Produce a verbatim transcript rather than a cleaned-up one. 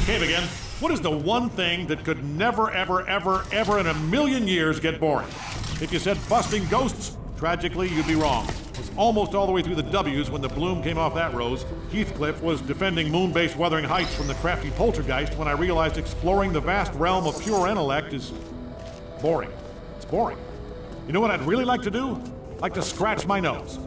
Cave again. What is the one thing that could never, ever, ever, ever in a million years get boring? If you said busting ghosts, tragically, you'd be wrong. It was almost all the way through the W's when the bloom came off that rose. Heathcliff was defending moon-based Wuthering Heights from the crafty poltergeist when I realized exploring the vast realm of pure intellect is boring. It's boring. You know what I'd really like to do? Like to scratch my nose.